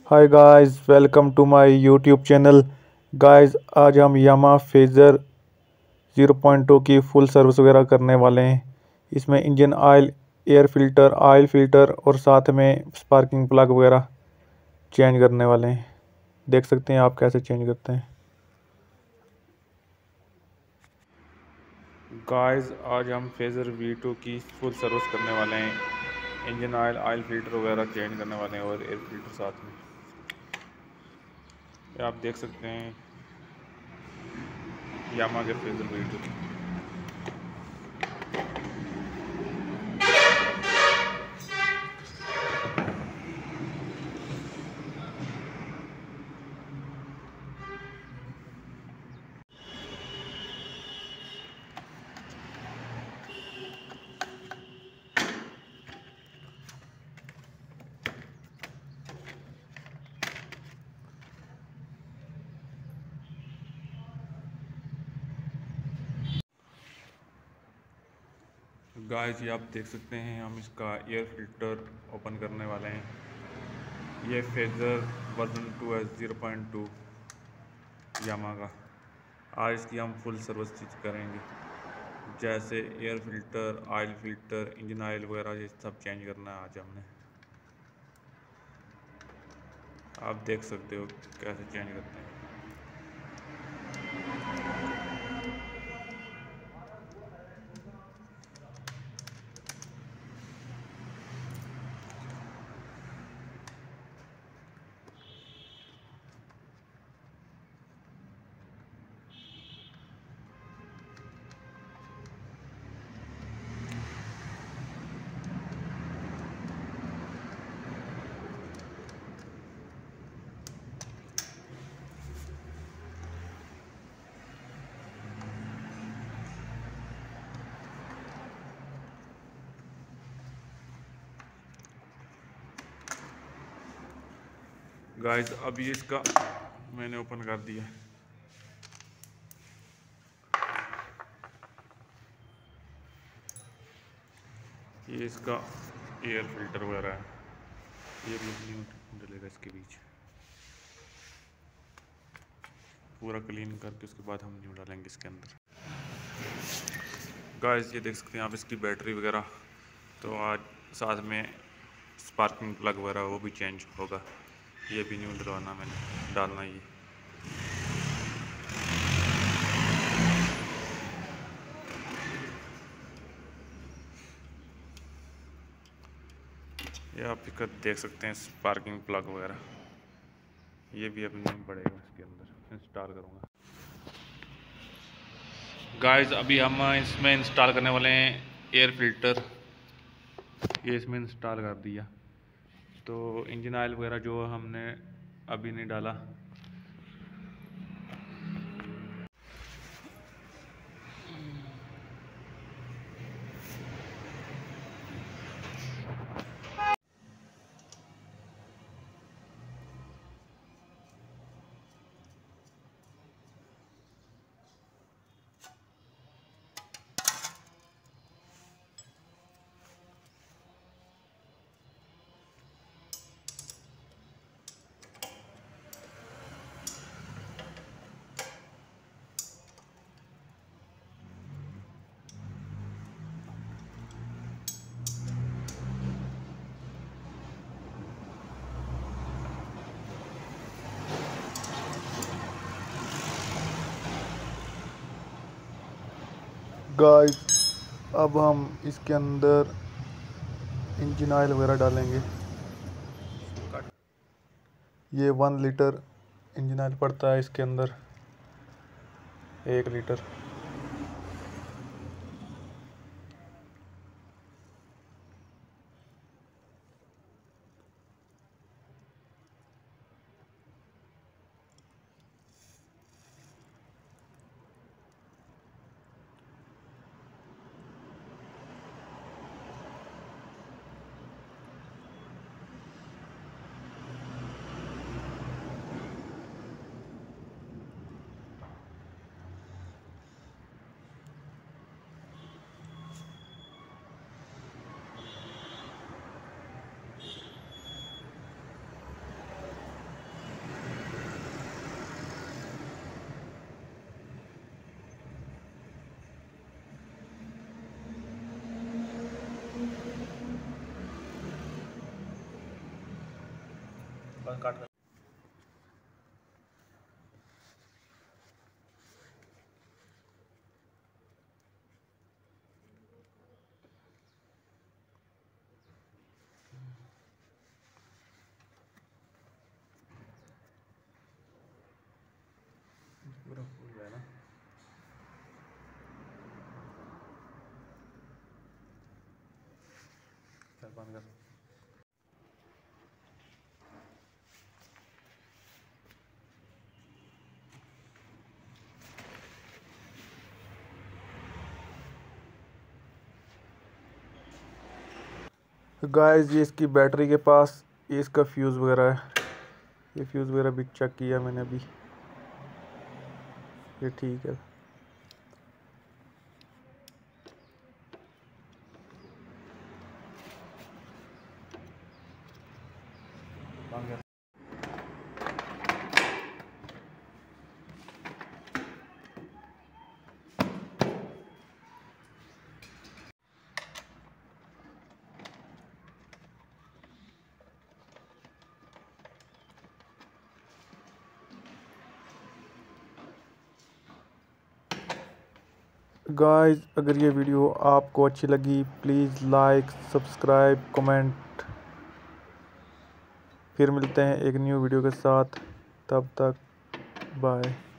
Hi guys, welcome to my YouTube channel. Guys, आज हम यामा phasor 0.2 की फुल सर्विस वगैरह करने वाले हैं। इसमें engine oil, air filter, oil filter और साथ में स्पार्किंग प्लग वगैरह चेंज करने वाले हैं। देख सकते हैं आप कैसे चेंज करते हैं। गाइस, आज हम फेज़र V2 की फुल सर्विस करने वाले हैं। इंजन ऑयल, ऑयल फिल्टर वगैरह चेंज करने वाले हैं और एयर फिल्टर साथ में। ये आप देख सकते हैं यामा के फेज़र V2। गाइस, ये आप देख सकते हैं हम इसका एयर फिल्टर ओपन करने वाले हैं। ये फेज़र वर्जन 2S 0.2 यामा का। आज इसकी हम फुल सर्विस करेंगे, जैसे air filter, oil filter, engine oil वगैरह ये सब चेंज करना है आज हमने। आप देख सकते हो कैसे चेंज करते हैं। गाइस, अभी इसका मैंने ओपन कर दिया। ये इसका एयर फिल्टर वगैरह है। ये भी न्यू डलेगा इसके बीच। पूरा क्लीन करके उसके बाद हम न्यू डालेंगे इसके अंदर। गाइस, ये देख सकते हैं आप इसकी बैटरी वगैरह। तो आज साथ में स्पार्किंग प्लग वगैरह वो भी चेंज होगा। ये भी न्यू डलवाना, मैंने डालना ये आप इसका देख सकते हैं स्पार्किंग प्लग वगैरह। ये भी अभी नहीं पड़ेगा, इसके अंदर इंस्टॉल करूँगा। गाइस, अभी हम इसमें इंस्टॉल करने वाले हैं एयर फिल्टर। ये इसमें इंस्टॉल कर दिया। तो इंजन ऑयल वगैरह जो हमने अभी नहीं डाला। गाइस, अब हम इसके अंदर इंजन ऑयल वगैरह डालेंगे। ये 1 लीटर इंजन ऑयल पड़ता है इसके अंदर, 1 लीटर। बस काट कर। पूरा फूल है ना। चल बंद कर। गाइस ये इसकी बैटरी के पास ये इसका फ्यूज़ वगैरह है, ये फ्यूज़ वगैरह भी चेक किया मैंने अभी, ये ठीक है। बंद कर। गाइस अगर ये वीडियो आपको अच्छी लगी प्लीज़ लाइक सब्सक्राइब कमेंट। फिर मिलते हैं एक न्यू वीडियो के साथ, तब तक बाय।